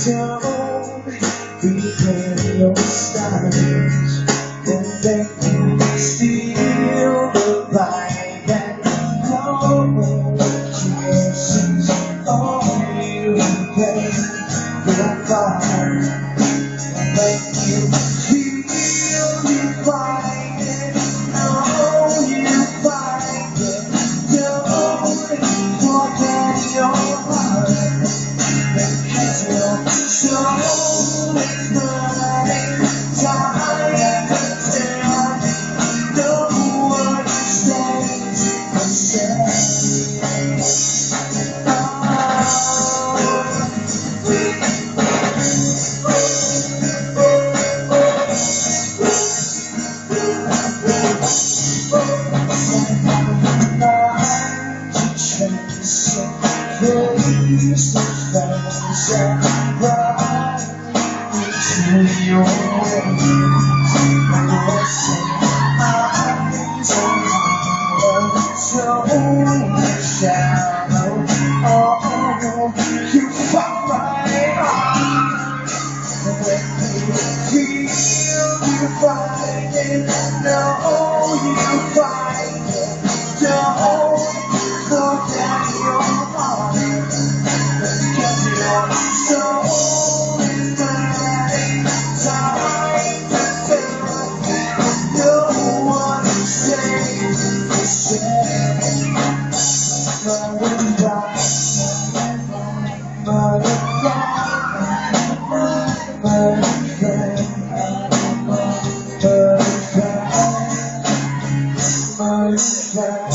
Don't regret your stars, then they can steal the light that no kisses. Oh, you can go far and make you feel you find it. No, you find it. Don't forget your heart, because your soul is burning. Time to tell no one stays the same. Face the face and run into your wings. Listen, eyes on hollow, so shallow. Oh, you fall right on. When you feel you find it, no, you find it. Don't forget your heart, because your soul is burning. Time to tell no one stays the same. Butterfly, butterfly, butterfly, butterfly, butterfly.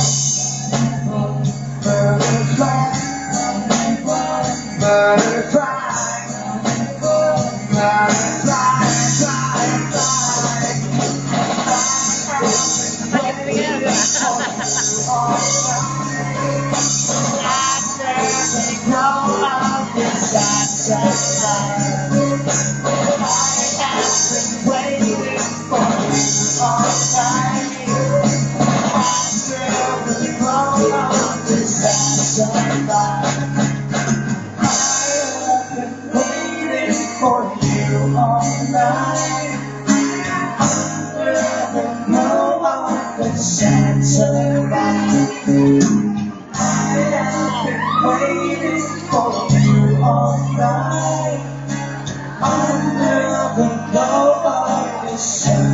Under the glow of the sun.